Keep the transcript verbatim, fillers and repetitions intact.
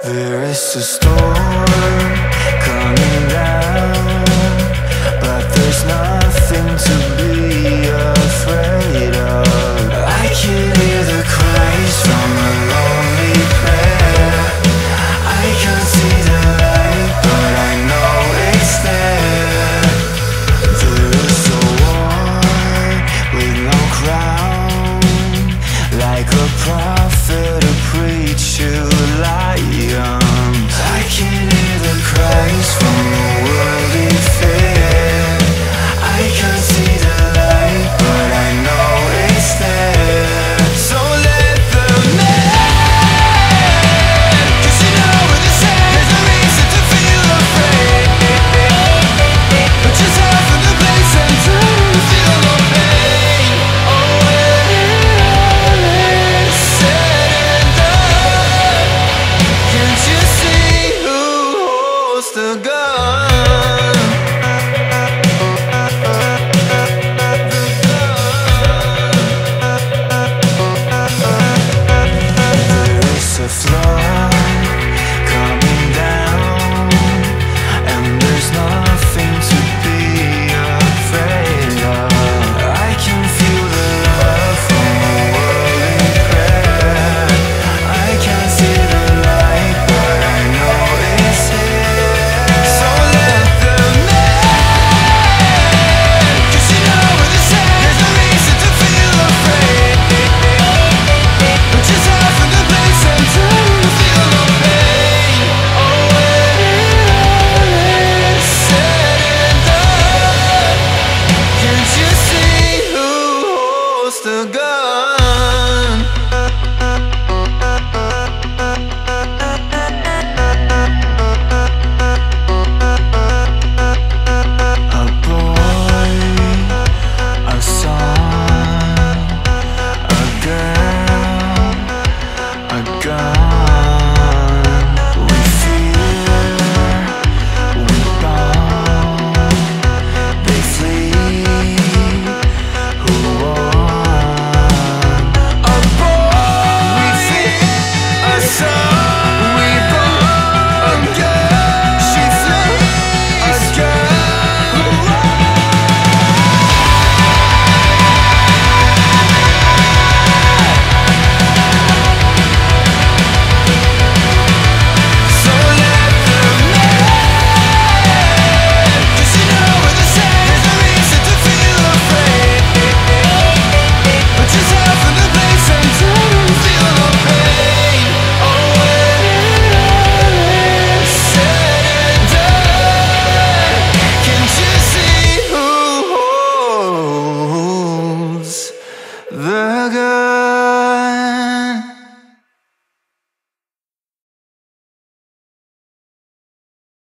There is a storm coming down, but there's nothing to be afraid of. I can hear the cries from a lonely prayer. I can't see the light, but I know it's there. There is a war with no crown, like a prophet, a preacher, lions. I can hear the cries from a world in fear. I can't see the light, but I know it's there. So let them in, 'cause you know what they say, there's no reason to feel afraid. But just half of the place and to feel no pain. Oh, when it's said and done, can't you see who holds the gun? There is a flood coming down, and there's nothing to be afraid of. I can feel the love from a world in prayer. I can't see the light, but I know it's here. So let them in, 'cause you know what they say, there's no reason to feel afraid. But just half of the place and to feel no pain. Oh, when it's said and done, can't you see who holds the gun?